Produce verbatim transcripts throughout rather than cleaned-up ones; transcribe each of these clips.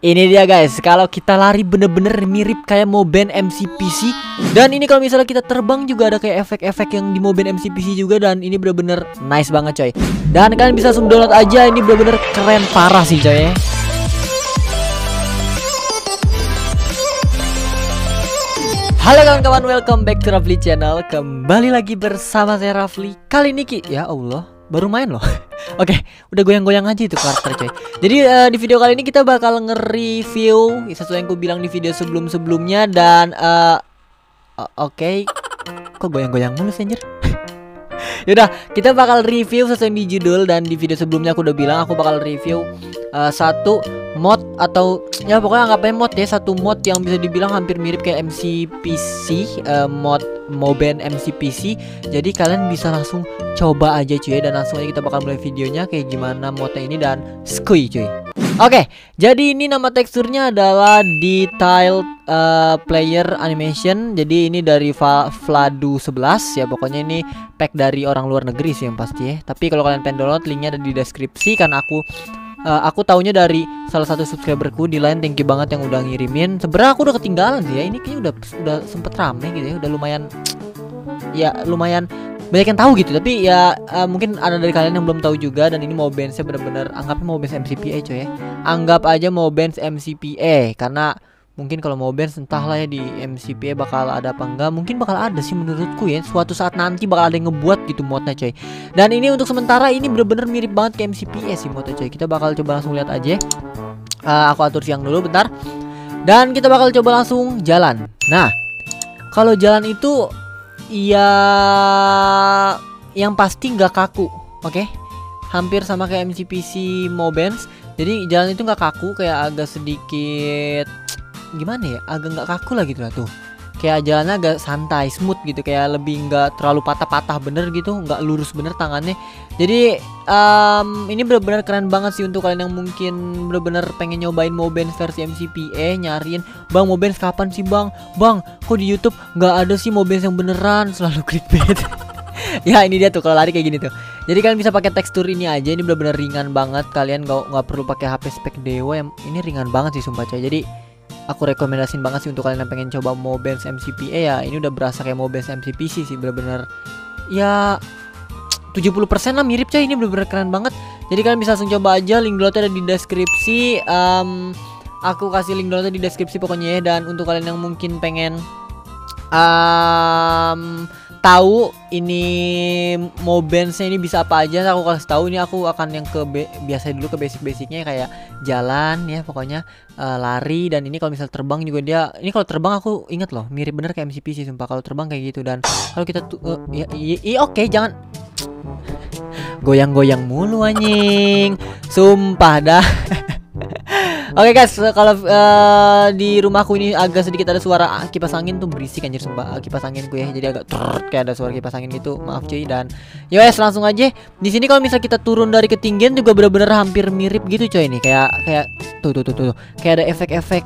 Ini dia guys, kalau kita lari bener-bener mirip kayak Moben M C P C. Dan ini kalau misalnya kita terbang juga ada kayak efek-efek yang di Moben M C P C juga. Dan ini bener-bener nice banget coy. Dan kalian bisa langsung download aja, ini bener-bener keren parah sih coy. Halo kawan-kawan, welcome back to Rafli Channel. Kembali lagi bersama saya Rafli. Kali ini Ki, ya Allah, baru main loh. Oke, udah goyang-goyang aja itu karakter coy. Jadi uh, di video kali ini kita bakal nge-review sesuai yang aku bilang di video sebelum-sebelumnya. Dan uh, uh, oke okay. Kok goyang-goyang mulu sih anjir. Yaudah, kita bakal review sesuai yang di judul. Dan di video sebelumnya aku udah bilang aku bakal review uh, satu mod atau ya pokoknya anggapnya mod ya, satu mod yang bisa dibilang hampir mirip kayak M C P C, uh, mod Moben M C P C. Jadi kalian bisa langsung coba aja cuy, dan langsung aja kita bakal mulai videonya kayak gimana modnya ini dan skuy cuy. Oke, jadi ini nama teksturnya adalah Detailed uh, Player Animation. Jadi ini dari Vladu sebelas ya, pokoknya ini pack dari orang luar negeri sih yang pasti ya. Tapi kalau kalian pengen download, linknya ada di deskripsi. Karena aku uh, aku taunya dari salah satu subscriberku di Line, thank you banget yang udah ngirimin. Sebenarnya aku udah ketinggalan sih ya, ini kayaknya udah udah sempet rame gitu ya, udah lumayan ya lumayan banyak yang tahu gitu. Tapi ya uh, mungkin ada dari kalian yang belum tahu juga. Dan ini Mobensnya bener-bener anggapnya Mobens M C P A coy ya. Anggap aja Mobens M C P A, karena mungkin kalau Mobens entahlah ya di M C P A bakal ada apa enggak. Mungkin bakal ada sih menurutku ya, suatu saat nanti bakal ada yang ngebuat gitu modnya coy. Dan ini untuk sementara ini bener-bener mirip banget ke M C P A sih modnya coy. Kita bakal coba langsung lihat aja. uh, Aku atur siang dulu bentar. Dan kita bakal coba langsung jalan. Nah, kalau jalan itu ya yang pasti nggak kaku, oke? Okay? Hampir sama kayak M C P C Mobens. Jadi jalan itu nggak kaku, kayak agak sedikit gimana ya, agak nggak kaku lah gitu lah tuh. Kayak jalannya agak santai, smooth gitu, kayak lebih nggak terlalu patah-patah bener gitu, nggak lurus bener tangannya. Jadi um, ini bener-bener keren banget sih untuk kalian yang mungkin bener-bener pengen nyobain Mobens versi M C P A, nyariin bang Mobens kapan sih bang, bang kok di YouTube nggak ada sih Mobens yang beneran, selalu clickbait. Ya ini dia tuh kalau lari kayak gini tuh. Jadi kalian bisa pakai tekstur ini aja, ini bener-bener ringan banget. Kalian nggak nggak perlu pakai H P spek dewa, yang ini ringan banget sih sumpah coy. Jadi aku rekomendasiin banget sih untuk kalian yang pengen coba Mobens M C P A ya. Ini udah berasa kayak Mobens M C P C sih, bener-bener ya tujuh puluh persen lah mirip coy. Ini bener-bener keren banget. Jadi kalian bisa langsung coba aja, link downloadnya ada di deskripsi. um, Aku kasih link downloadnya di deskripsi pokoknya ya. Dan untuk kalian yang mungkin pengen um, tahu ini Mobensnya ini bisa apa aja, aku kasih tahu. Ini aku akan yang ke biasa dulu, ke basic-basicnya kayak jalan ya pokoknya, uh, lari. Dan ini kalau misal terbang juga dia, ini kalau terbang aku inget loh mirip bener kayak M C P C sumpah kalau terbang kayak gitu. Dan kalau kita tuh uh, ya, ya, ya oke okay, jangan goyang-goyang mulu anjing, sumpah dah. Oke okay guys, kalau uh, di rumahku ini agak sedikit ada suara kipas angin tuh, berisik anjir sumpah kipas anginku ya. Jadi agak trrrt, kayak ada suara kipas angin gitu. Maaf cuy. Dan yowes langsung aja. Di sini kalau misal kita turun dari ketinggian juga bener-bener hampir mirip gitu coy nih. Kayak kayak tuh tuh tuh tuh. Kayak ada efek-efek.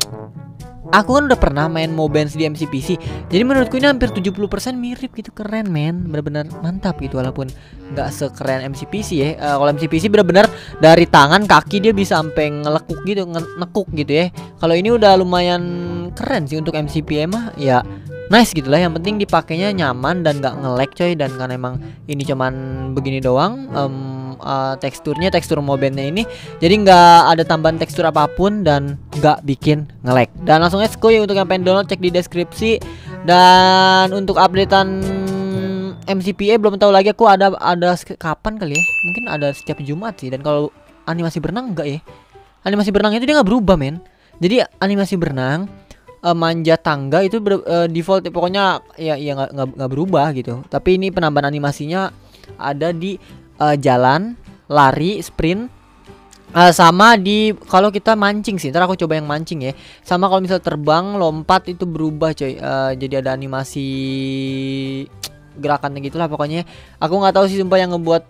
Aku kan udah pernah main Mobens di M C P C. Jadi menurutku ini hampir tujuh puluh persen mirip gitu. Keren men, bener-bener mantap gitu. Walaupun nggak sekeren M C P C ya. uh, Kalau M C P C bener-bener dari tangan kaki dia bisa sampai ngelekuk gitu, nekuk gitu ya. Kalau ini udah lumayan keren sih untuk M C P A mah ya. Nice gitu lah, yang penting dipakainya nyaman dan nggak nge-lag coy. Dan kan emang ini cuman begini doang um, uh, teksturnya, tekstur Mobennya ini. Jadi nggak ada tambahan tekstur apapun dan nggak bikin nge-lag. Dan langsung aja skuy, untuk yang pengen download cek di deskripsi. Dan untuk updatean M C P A belum tahu lagi aku ada ada kapan kali ya. Mungkin ada setiap Jumat sih. Dan kalau animasi berenang enggak ya. Animasi berenang itu dia nggak berubah men. Jadi animasi berenang, Uh, manja tangga itu ber, uh, default ya, pokoknya ya ya nggak nggak berubah gitu. Tapi ini penambahan animasinya ada di uh, jalan, lari, sprint, uh, sama di kalau kita mancing sih. Ntar aku coba yang mancing ya. Sama kalau misal terbang, lompat itu berubah coy. Uh, jadi ada animasi gerakannya gitulah pokoknya. Aku nggak tahu sih sumpah yang ngebuat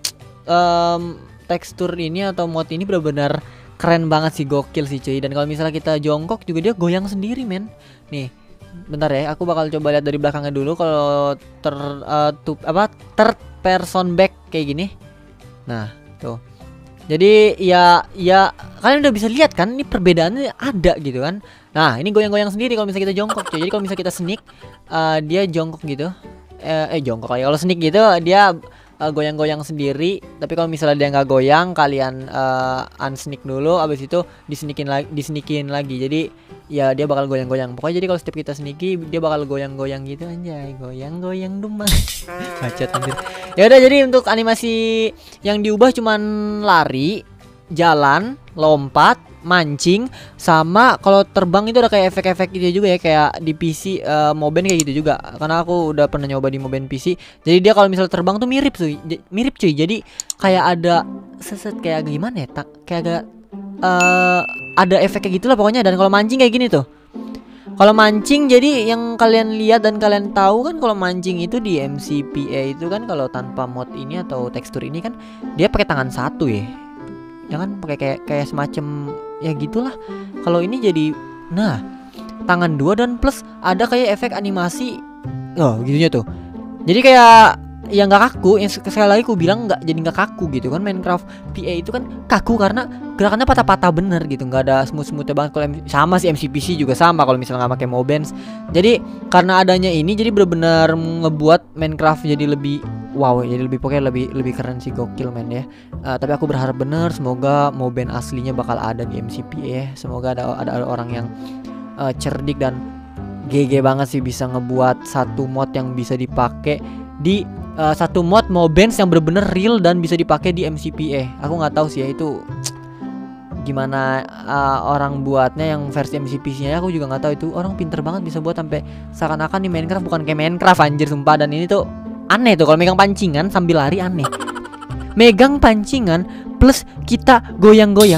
um, tekstur ini atau mod ini benar-benar keren banget sih, gokil sih cuy. Dan kalau misalnya kita jongkok juga dia goyang sendiri men. Nih, bentar ya, aku bakal coba lihat dari belakangnya dulu. Kalau ter uh, tuh, apa third person back kayak gini. Nah, tuh. Jadi ya ya kalian udah bisa lihat kan ini perbedaannya ada gitu kan. Nah ini goyang-goyang sendiri kalau misalnya kita jongkok coy. Jadi kalau misalnya kita sneak uh, dia jongkok gitu. Eh, eh jongkok ya. Kalau sneak gitu dia uh, goyang-goyang sendiri. Tapi kalau misalnya dia nggak goyang, kalian uh, unsneak dulu. Abis itu disneakin lagi, disneakin lagi. Jadi ya dia bakal goyang-goyang. Pokoknya jadi kalau setiap kita sneaky dia bakal goyang-goyang gitu anjay. Goyang-goyang dumang. Bacot anjir. Ya udah, jadi untuk animasi yang diubah cuman lari, jalan, lompat, mancing, sama kalau terbang itu ada kayak efek-efek gitu juga ya, kayak di P C uh, Moben kayak gitu juga. Karena aku udah pernah nyoba di Moben P C. Jadi dia kalau misalnya terbang tuh mirip cuy, mirip cuy. Jadi kayak ada seset kayak gimana ya, tak kayak agak uh, ada efek kayak gitulah pokoknya. Dan kalau mancing kayak gini tuh. Kalau mancing, jadi yang kalian lihat dan kalian tahu kan kalau mancing itu di M C P A itu kan kalau tanpa mod ini atau tekstur ini kan dia pakai tangan satu ya. Ya kan pakai kayak kayak semacam ya gitulah. Kalau ini jadi nah tangan dua dan plus ada kayak efek animasi. Oh, gitunya tuh. Jadi kayak yang nggak kaku, yang sekali lagi aku bilang nggak jadi nggak kaku gitu kan. Minecraft P A itu kan kaku karena gerakannya patah-patah bener gitu, nggak ada smooth-smoothnya banget. Kalau sama sih M C P C juga sama kalau misalnya nggak pakai Mobens. Jadi karena adanya ini jadi benar-benar ngebuat Minecraft jadi lebih wow, jadi lebih pokoknya lebih lebih keren sih, gokil men ya. Uh, tapi aku berharap bener semoga Moben aslinya bakal ada di M C P A ya. Semoga ada ada, ada orang yang uh, cerdik dan G G banget sih bisa ngebuat satu mod yang bisa dipakai di uh, satu mod Mobens yang bener-bener real dan bisa dipakai di M C P A. Aku nggak tahu sih ya itu gimana uh, orang buatnya yang versi M C P C-nya. Aku juga nggak tahu, itu orang pinter banget bisa buat sampai seakan-akan di Minecraft bukan kayak Minecraft anjir sumpah. Dan ini tuh aneh tuh kalau megang pancingan sambil lari, aneh. Megang pancingan plus kita goyang-goyang.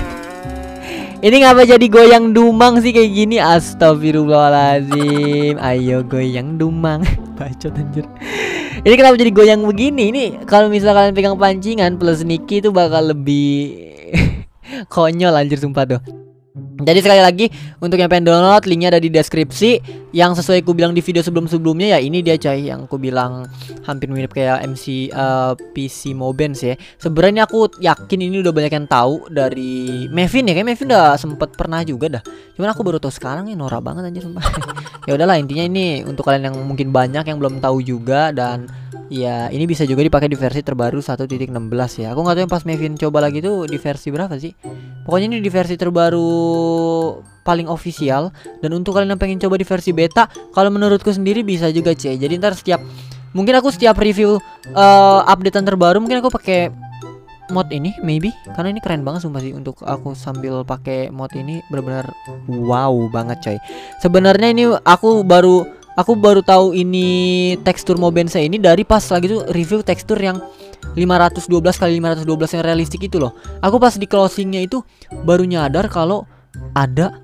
Ini ngapa jadi goyang dumang sih kayak gini? Astagfirullahaladzim. Ayo goyang dumang. Bacot anjir. Ini kenapa jadi goyang begini? Ini kalau misalnya kalian pegang pancingan plus Niki itu bakal lebih konyol anjir sumpah tuh. Jadi sekali lagi untuk yang pengen download, linknya ada di deskripsi. Yang sesuai aku bilang di video sebelum-sebelumnya ya ini dia coy, yang aku bilang hampir mirip kayak M C uh, P C Mobens ya. Sebenarnya aku yakin ini udah banyak yang tahu dari Mevin ya, kayak Mevin udah sempet pernah juga dah. Cuman aku baru tahu sekarang ya, norak banget anjir sumpah. Ya udahlah, intinya ini untuk kalian yang mungkin banyak yang belum tahu juga. Dan ya ini bisa juga dipakai di versi terbaru satu titik enam belas ya. Aku nggak tahu yang pas Mevin coba lagi tuh di versi berapa sih. Pokoknya ini di versi terbaru paling official. Dan untuk kalian yang pengen coba di versi beta, kalau menurutku sendiri bisa juga cuy. Jadi ntar setiap mungkin aku setiap review uh, updatean terbaru mungkin aku pakai mod ini maybe, karena ini keren banget sumpah sih. Untuk aku sambil pakai mod ini benar-benar wow banget coy. Sebenarnya ini aku baru Aku baru tahu ini tekstur Mobensa ini dari pas lagi tuh review tekstur yang lima ratus dua belas kali lima ratus dua belas yang realistik itu loh. Aku pas di closingnya itu baru nyadar kalau ada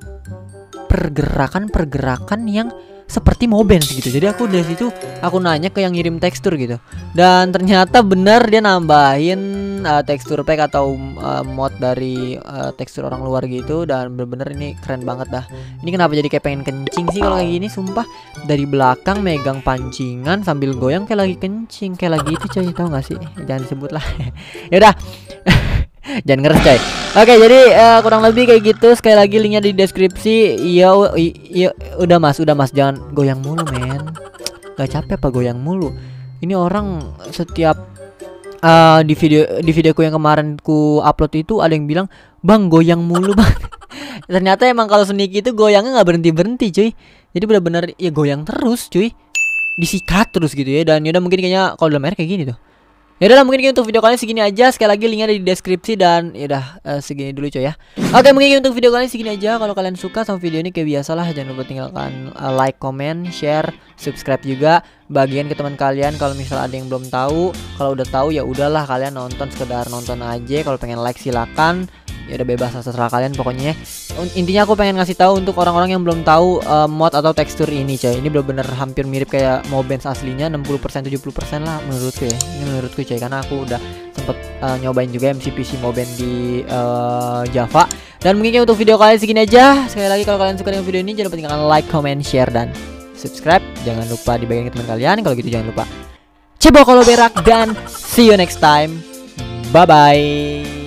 pergerakan-pergerakan yang seperti Mobens gitu. Jadi aku dari situ aku nanya ke yang ngirim tekstur gitu. Dan ternyata benar dia nambahin uh, tekstur pack atau uh, mod dari uh, tekstur orang luar gitu. Dan bener-bener ini keren banget dah. Ini kenapa jadi kayak pengen kencing sih kalau kayak gini sumpah. Dari belakang megang pancingan sambil goyang kayak lagi kencing, kayak lagi itu coy, tau gak sih? Jangan disebut lah. Yaudah. Jangan ngeres coy. Oke, jadi uh, kurang lebih kayak gitu. Sekali lagi linknya di deskripsi. Iya, iya, udah mas, udah mas, jangan goyang mulu men. Gak capek apa goyang mulu? Ini orang setiap uh, di video di videoku yang kemarin ku upload itu ada yang bilang, bang goyang mulu bang. Ternyata emang kalau sneaky itu goyangnya nggak berhenti berhenti cuy. Jadi benar-benar ya goyang terus cuy. Disikat terus gitu ya. Dan yaudah mungkin kayaknya kalau dalam air kayak gini tuh. Ya udah mungkin untuk video kalian segini aja. Sekali lagi linknya ada di deskripsi. Dan ya udah uh, segini dulu coy ya. Oke, mungkin untuk video kalian segini aja. Kalau kalian suka sama video ini kayak biasalah, jangan lupa tinggalkan uh, like, comment, share, subscribe juga. Bagian ke teman kalian kalau misalnya ada yang belum tahu. Kalau udah tahu ya udahlah, kalian nonton sekedar nonton aja. Kalau pengen like silakan. Ya udah bebas terserah kalian pokoknya. Intinya aku pengen ngasih tahu untuk orang-orang yang belum tahu uh, mod atau tekstur ini coy. Ini bener-bener hampir mirip kayak Mobens aslinya, enam puluh persen tujuh puluh persen lah menurutku ya. Ini menurutku coy, karena aku udah sempet uh, nyobain juga M C P C Moben di uh, Java. Dan mungkin untuk video kalian segini aja. Sekali lagi kalau kalian suka dengan video ini jangan lupa tinggalkan like, comment, share, dan subscribe. Jangan lupa dibagiin ke teman kalian. Kalau gitu jangan lupa cebok kalau berak. Dan see you next time. Bye bye.